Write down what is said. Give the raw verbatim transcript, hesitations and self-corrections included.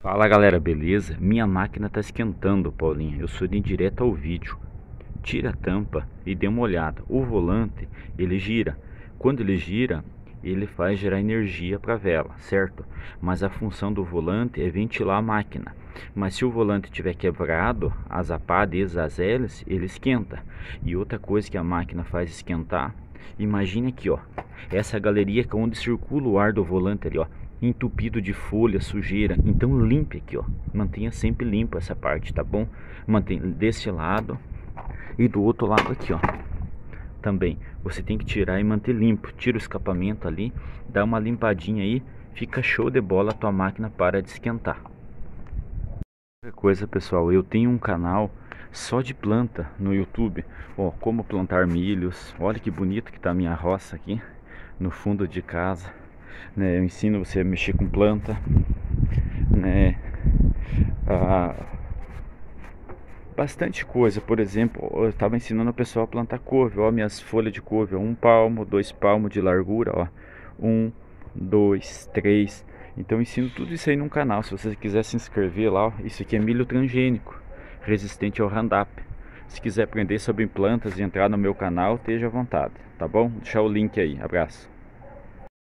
Fala galera, beleza? Minha máquina tá esquentando, Paulinha. Eu sou de direto ao vídeo. Tira a tampa e dê uma olhada. O volante, ele gira. Quando ele gira, ele faz gerar energia para a vela, certo? Mas a função do volante é ventilar a máquina. Mas se o volante tiver quebrado, as A P A D, as hélices, ele esquenta. E outra coisa que a máquina faz esquentar, imagine aqui, ó. Essa galeria que é onde circula o ar do volante ali, ó, entupido de folha, sujeira. Então limpe aqui, ó. Mantenha sempre limpa essa parte, tá bom? Mantenha desse lado e do outro lado aqui, ó. Também você tem que tirar e manter limpo. Tira o escapamento ali, dá uma limpadinha aí, fica show de bola, a tua máquina para de esquentar. Outra coisa, pessoal, eu tenho um canal só de planta no YouTube, ó, como plantar milhos. Olha que bonito que tá a minha roça aqui no fundo de casa, né? Eu ensino você a mexer com planta, né? Ah, bastante coisa. Por exemplo, eu estava ensinando o pessoal a plantar couve. Ó, minhas folhas de couve, ó, um palmo, dois palmos de largura, ó, um, dois, três. Então eu ensino tudo isso aí num canal. Se você quiser se inscrever lá, ó, isso aqui é milho transgênico, resistente ao Roundup. Se quiser aprender sobre plantas e entrar no meu canal, esteja à vontade, tá bom? Vou deixar o link aí. Abraço.